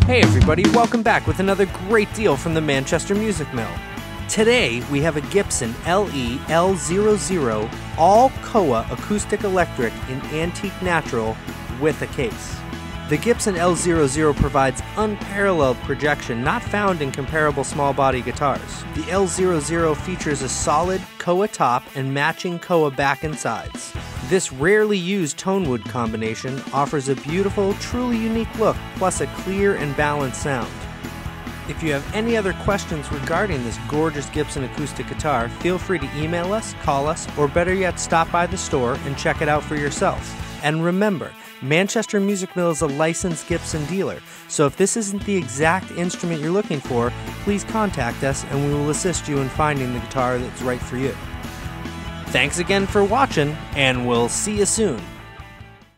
Hey everybody, welcome back with another great deal from the Manchester Music Mill. Today we have a Gibson LE L00 all Koa acoustic electric in antique natural with a case. The Gibson L00 provides unparalleled projection not found in comparable small body guitars. The L00 features a solid Koa top and matching Koa back and sides. This rarely used tone wood combination offers a beautiful, truly unique look, plus a clear and balanced sound. If you have any other questions regarding this gorgeous Gibson acoustic guitar, feel free to email us, call us, or better yet, stop by the store and check it out for yourself. And remember, Manchester Music Mill is a licensed Gibson dealer, so if this isn't the exact instrument you're looking for, please contact us and we will assist you in finding the guitar that's right for you. Thanks again for watching, and we'll see you soon.